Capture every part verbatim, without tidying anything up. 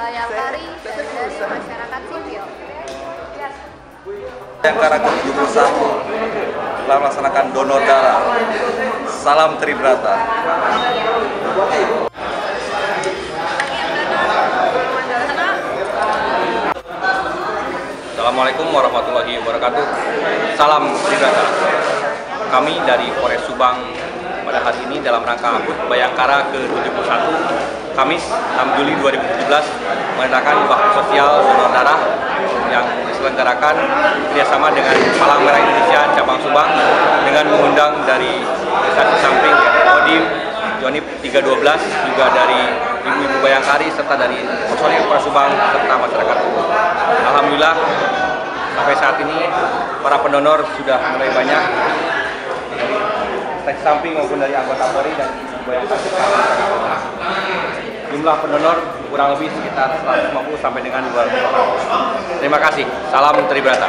Bayangkari dan dari masyarakat sipil. Bayangkara ke tujuh puluh satu telah melaksanakan donor darah. Salam Tribrata. Assalamualaikum warahmatullahi wabarakatuh. Salam Tribrata. Kami dari Polres Subang pada hari ini dalam rangka H U T Bayangkara ke tujuh puluh satu Kamis enam Juli dua ribu tujuh belas mengadakan bakti sosial donor darah yang diselenggarakan kerjasama dengan Palang Merah Indonesia Cabang Subang dengan mengundang dari instansi samping Kodim, Yonif tiga dua belas, juga dari ibu-ibu Bayangkari serta dari personil Polres Subang serta masyarakat umum. Alhamdulillah sampai saat ini para pendonor sudah mulai banyak dari instansi samping maupun dari anggota Polri dan Bayangkari. Jumlah pendonor kurang lebih sekitar seratus lima puluh sampai dengan dua ratus orang. Terima kasih. Salam Tribrata.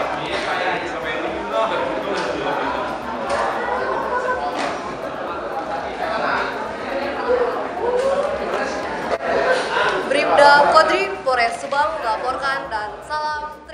Bribda Kodri, Polres Subang melaporkan, dan salam